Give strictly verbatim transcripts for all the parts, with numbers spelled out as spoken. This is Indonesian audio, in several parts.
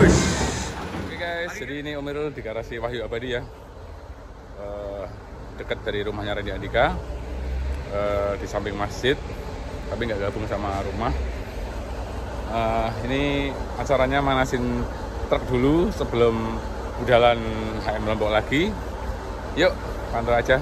Wush. Oke guys, jadi ini Om Irul di garasi Wahyu Abadi ya, uh, dekat dari rumahnya Randy Andika, uh, di samping masjid, tapi nggak gabung sama rumah. Uh, ini acaranya manasin truk dulu sebelum budalan H M Lombok lagi. Yuk, pantau aja.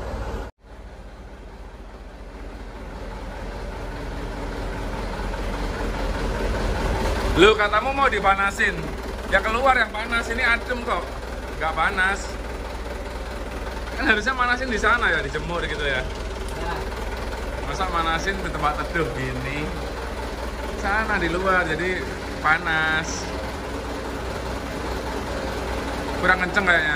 Lu katamu mau dipanasin, ya keluar yang panas, ini adem kok, nggak panas. Kan harusnya manasin di sana ya, dijemur gitu ya. Masa manasin di tempat teduh gini, sana di luar jadi panas. Kurang kenceng kayaknya.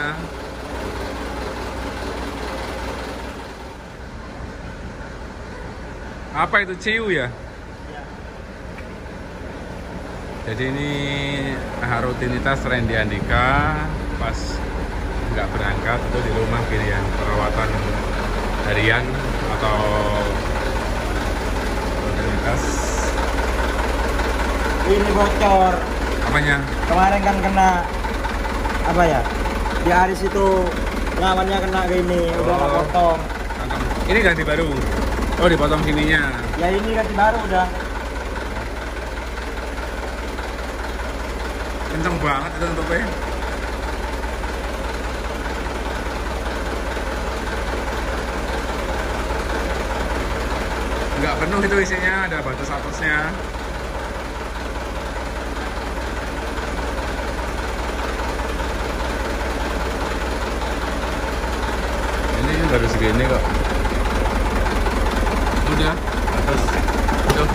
Apa itu ciu ya? Jadi ini rutinitas Randy Andika pas nggak berangkat itu di rumah gini ya, perawatan harian atau rutinitas. Ini bocor. Apanya? Kemarin kan kena apa ya? Di Aris itu lawannya kena gini, Oh. udah nggak potong. Ini ganti baru. Oh, dipotong sininya. Ya ini ganti baru udah. Kenceng banget itu tutupnya. Nggak penuh itu isinya, ada batas atasnya. Ini baru segini kok. Udah, terus tuh.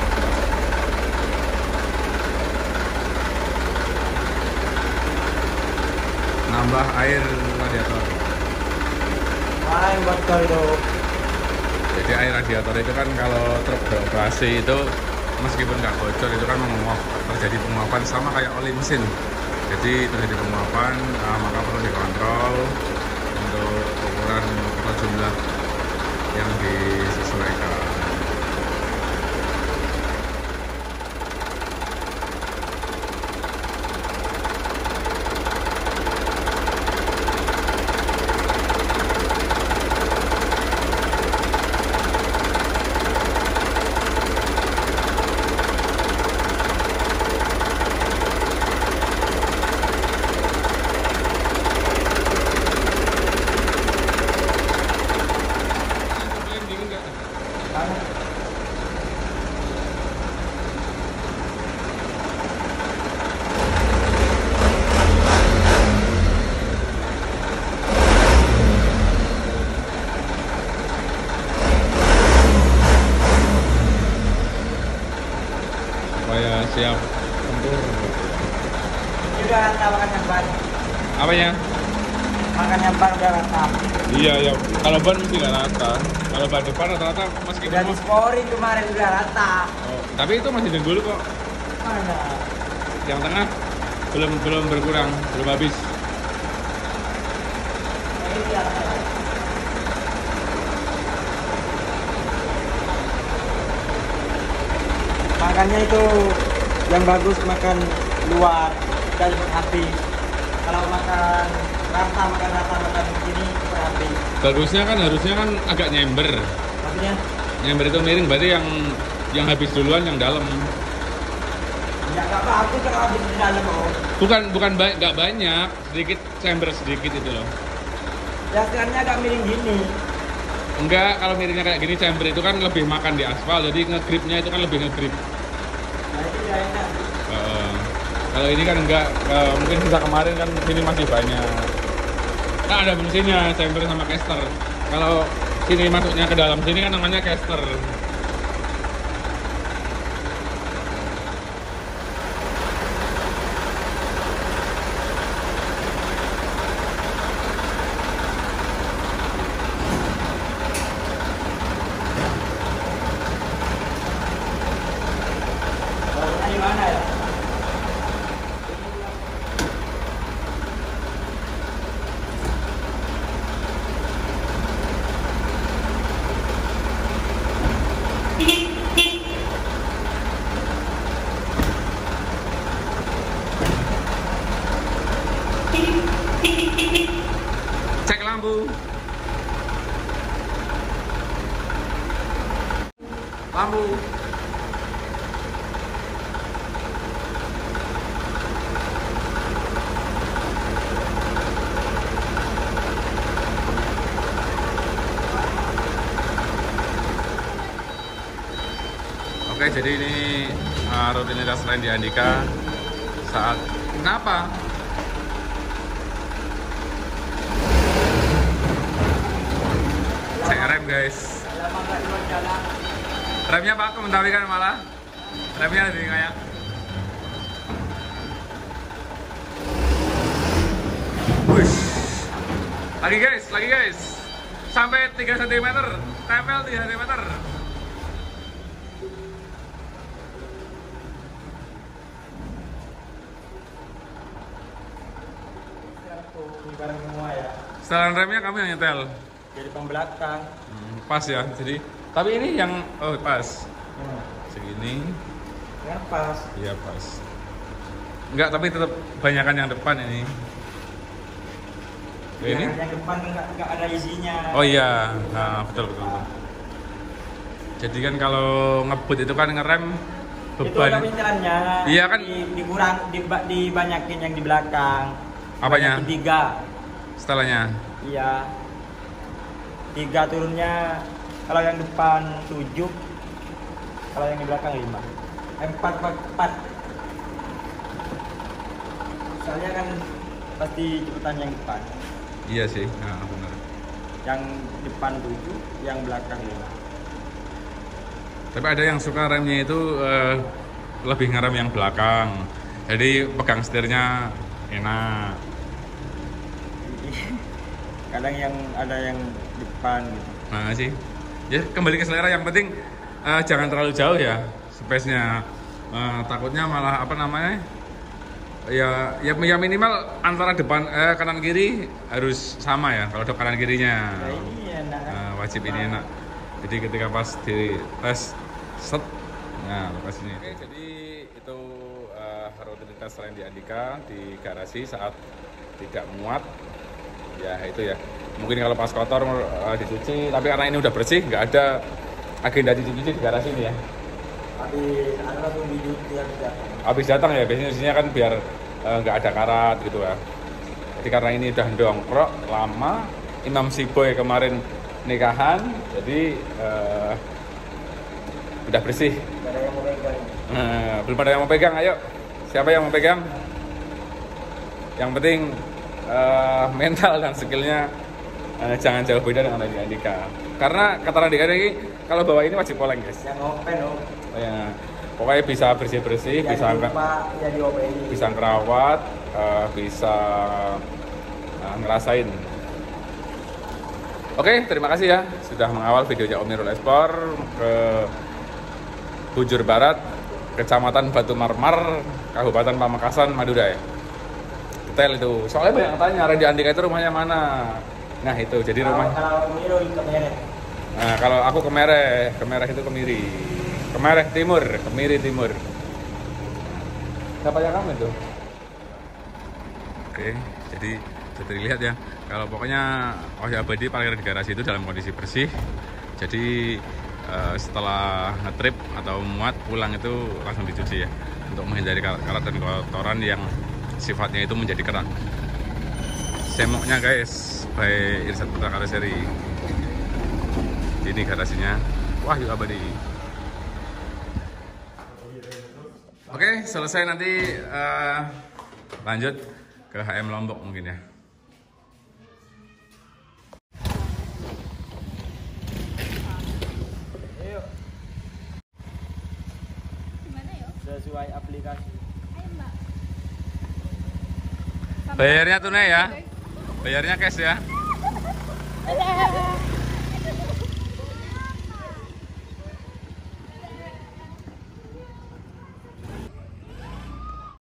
Nambah air radiator. Mana yang bocor itu? Jadi air radiator itu kan kalau truk beroperasi itu meskipun nggak bocor itu kan menguap, terjadi penguapan sama kayak oli mesin. Jadi terjadi penguapan, nah, maka perlu dikontrol untuk ukuran atau jumlah yang disesuaikan. Supaya siap tempur. Ini udah rata makan yang ban. Apanya? Makan yang ban udah rata. Iya ya, kalau ban mesti nggak rata. Kalau ban depan rata-rata meskipun Udah disporin kemarin udah rata. Oh, tapi itu masih dengkul kok. Mana? Yang tengah belum belum berkurang, belum habis. Nah, ini ya. Makannya itu yang bagus makan luar dan habis. Kalau makan rata, makan rata, makan begini habis. Bagusnya kan harusnya kan agak nyember. Maksudnya Nyember itu miring, berarti yang yang habis duluan yang dalam. ya nggak bagus kalau habis di dalam kok. Bukan bukan ba nggak banyak, sedikit chamber sedikit itu loh. Ya sekarangnya agak miring gini. Enggak, kalau miringnya kayak gini chamber itu kan lebih makan di aspal, jadi ngegripnya itu kan lebih ngegrip. Nah itu ya enak. Uh, kalau ini kan enggak, uh, mungkin sisa kemarin kan sini masih banyak. Nah ada mesinnya, chamber sama caster. Kalau sini masuknya ke dalam sini kan namanya caster. Di mana ya? lampu. Oke, jadi ini uh, rutinitas Randy Andika saat kenapa? Saya rem guys. Remnya Pak, komentari kan malah. Remnya lebih kayak. Wush. Lagi guys, lagi guys. Sampai tiga sentimeter, tempel tiga sentimeter. Barang semua ya. Setelan remnya kamu yang nyetel. Jadi pembelakang. Hmm, pas ya. Jadi tapi ini yang oh pas. Hmm. Segini. Ya pas. Iya pas. Enggak, tapi tetap banyakan yang depan ini. Ya, Ini? yang depan enggak enggak ada isinya. Oh iya. Nah, betul betul. betul. Jadi kan kalau ngebut itu kan ngerem Itu beban. ada pincelannya. Iya kan? Di, dikurang, di, dibanyakin yang di belakang. Apanya? Banyakin tiga. Setelahnya. Iya. Tiga turunnya. Kalau yang depan tujuh. Kalau yang di belakang lima. Empat empat. Soalnya kan pasti cepetan yang depan. Iya sih. Nah, benar. Yang depan tujuh, yang belakang lima. Tapi ada yang suka remnya itu uh, lebih ngerem yang belakang. Jadi pegang setirnya enak. Kadang yang ada yang depan gitu. Nah sih, ya kembali ke selera. Yang penting uh, jangan terlalu jauh ya space-nya. Uh, takutnya malah apa namanya? Ya, ya, ya minimal antara depan eh, kanan kiri harus sama ya. Kalau ada kanan kirinya, Nah, ini enak. uh, wajib ini enak. Jadi ketika pas di tes set, nah lokasinya. Oke, jadi itu uh, rutinitas Randy Andika di garasi saat tidak muat. Ya itu ya, mungkin kalau pas kotor uh, dicuci, tapi karena ini udah bersih, nggak ada agenda dicuci di garasi ini ya. Habis ada langsung dicuci habis datang. Habis datang ya, biasanya cucinya kan biar uh, nggak ada karat gitu ya. Jadi karena ini udah dongkrok lama, Imam Siboy kemarin nikahan, jadi uh, udah bersih. Gak ada yang mau pegang. Nah, belum ada yang mau pegang, ayo. Siapa yang mau pegang? Yang penting Uh, mental dan skillnya uh, jangan jauh beda dengan Randy Andika. Karena kata Randy Andika, kalau bawa ini wajib oleng guys. Yang open oh. Ya, pokoknya bisa bersih bersih, Yang bisa lupa, ya di O P I. bisa ngerawat, uh, bisa uh, ngerasain. Oke, terima kasih ya sudah mengawal videonya Om Nirul Explore ke Bujur Barat, Kecamatan Batu Marmar, Kabupaten Pamekasan, Madura ya. Itu soalnya banyak yang tanya Randy Andika itu rumahnya mana. Nah itu jadi rumah. Kalau Nirul ke Mereh. Nah kalau aku ke Mereh, ke Mereh itu Kemiri, Kemereh Timur, Kemiri Timur. Siapa yang kamu itu? Oke, jadi jadi lihat ya. Kalau pokoknya Wahyu Abadi parkir di garasi itu dalam kondisi bersih. Jadi uh, setelah ngetrip atau muat pulang itu langsung dicuci ya, untuk menghindari karat dan kotoran yang sifatnya itu menjadi kerak. Semoknya guys, by Irsad Putra Karoseri. Ini garasinya Wahyu Abadi. Oke, selesai nanti uh, lanjut ke H M Lombok mungkin ya. Ayo. Gimana ya? Sesuai aplikasi. Ayo mbak. Bayarnya tunai ya, bayarnya cash ya. Dadah.